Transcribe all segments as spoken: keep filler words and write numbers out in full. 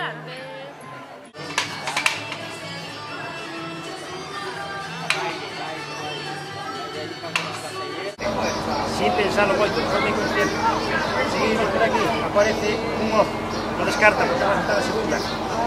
Sin pensarlo moito, de forma inconsciente. Seguimos por aquí, aparece un ojo, non descarta, porque vas a estar a segunda.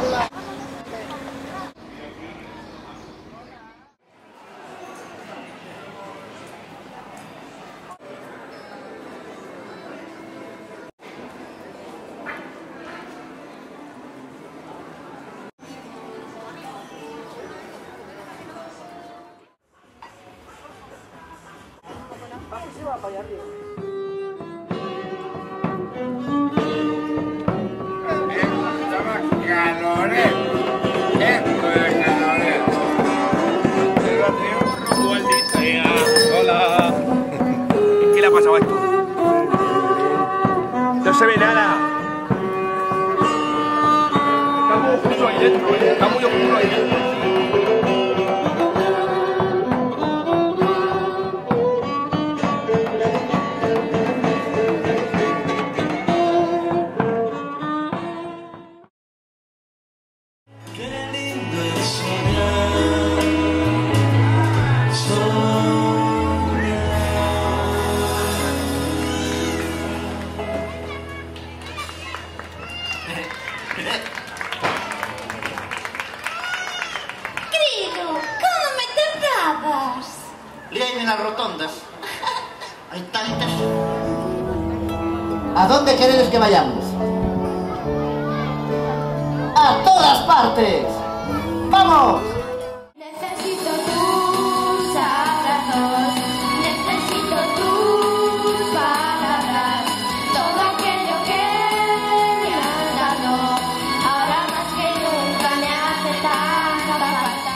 Se va para allá arriba. Calores. Esto es calores. Hola. ¿Qué le ha pasado a esto? No se ve nada. Está muy oscuro ahí dentro, ¿eh? Está muy oscuro ahí dentro. Querido, ¿cómo me tardabas? Líame en las rotondas. Hay tantas. ¿A dónde queréis que vayamos? ¡A todas partes! ¡Vamos! Necesito tus abrazos, necesito tus palabras, todo aquello que me has dado, ahora más que nunca me hace tanta falta.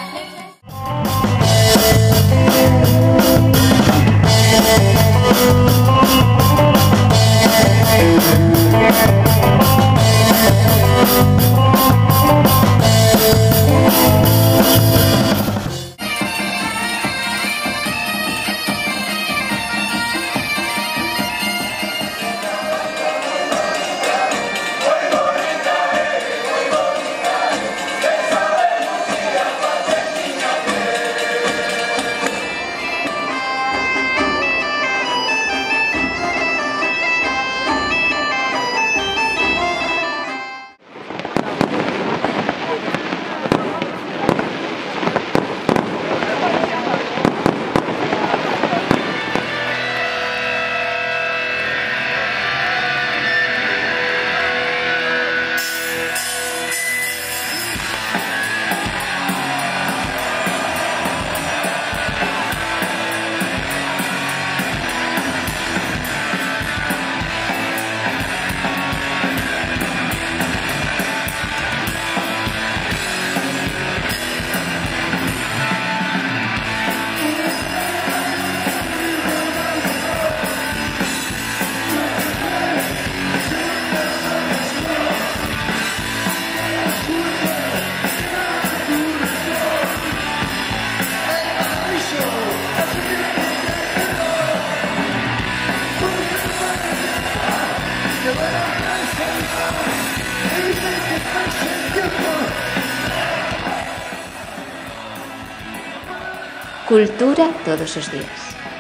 Cultura todos os días.